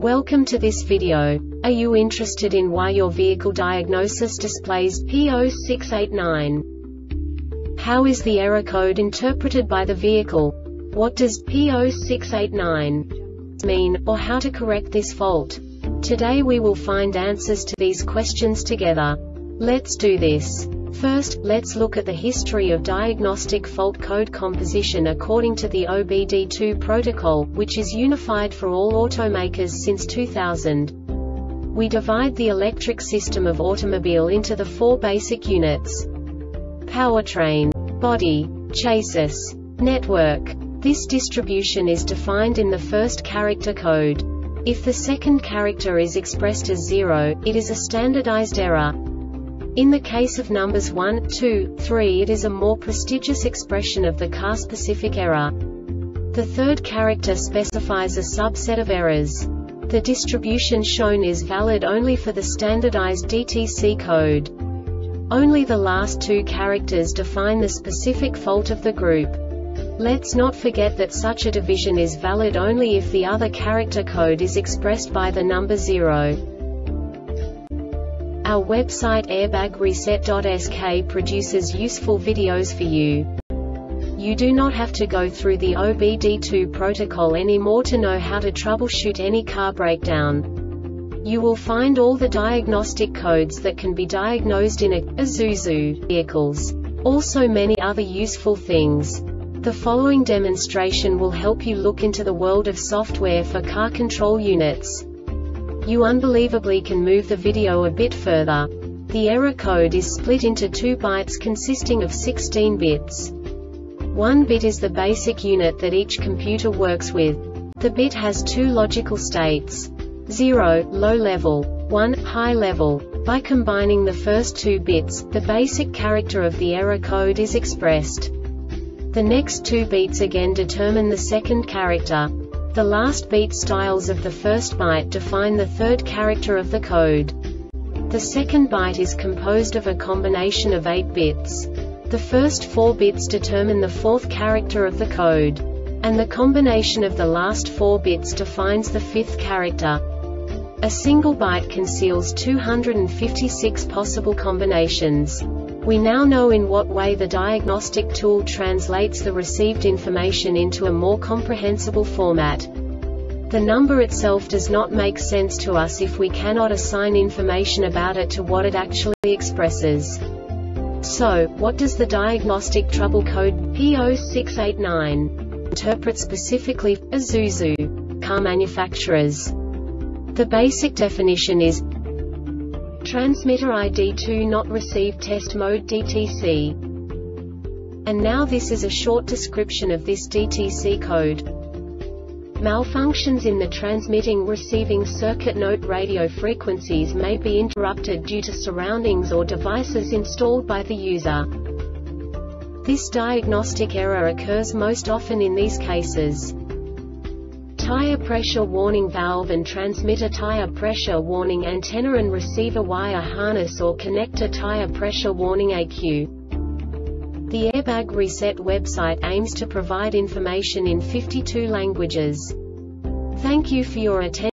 Welcome to this video. Are you interested in why your vehicle diagnosis displays P0689? How is the error code interpreted by the vehicle? What does P0689 mean, or how to correct this fault? Today we will find answers to these questions together. Let's do this. First, let's look at the history of diagnostic fault code composition according to the OBD2 protocol, which is unified for all automakers since 2000. We divide the electric system of automobile into the four basic units: powertrain, body, chassis, network. This distribution is defined in the first character code. If the second character is expressed as 0, it is a standardized error. In the case of numbers 1, 2, 3, it is a more prestigious expression of the car-specific error. The third character specifies a subset of errors. The distribution shown is valid only for the standardized DTC code. Only the last two characters define the specific fault of the group. Let's not forget that such a division is valid only if the other character code is expressed by the number 0. Our website airbagreset.sk produces useful videos for you. You do not have to go through the OBD2 protocol anymore to know how to troubleshoot any car breakdown. You will find all the diagnostic codes that can be diagnosed in Isuzu vehicles. Also many other useful things. The following demonstration will help you look into the world of software for car control units. You unbelievably can move the video a bit further. The error code is split into 2 bytes consisting of 16 bits. 1 bit is the basic unit that each computer works with. The bit has 2 logical states: 0, low level, 1, high level. By combining the first 2 bits, the basic character of the error code is expressed. The next 2 beats again determine the second character. The last beat styles of the first byte define the third character of the code. The second byte is composed of a combination of 8 bits. The first 4 bits determine the fourth character of the code. And the combination of the last 4 bits defines the fifth character. A single byte conceals 256 possible combinations. We now know in what way the diagnostic tool translates the received information into a more comprehensible format. The number itself does not make sense to us if we cannot assign information about it to what it actually expresses. So, what does the diagnostic trouble code P0689 interpret specifically for Isuzu car manufacturers? The basic definition is transmitter ID2 not received test mode DTC. And now this is a short description of this DTC code. Malfunctions in the transmitting-receiving circuit. Note: radio frequencies may be interrupted due to surroundings or devices installed by the user. This diagnostic error occurs most often in these cases: tire pressure warning valve and transmitter, tire pressure warning antenna and receiver wire harness or connector, tire pressure warning ECU. The Airbag Reset website aims to provide information in 52 languages. Thank you for your attention.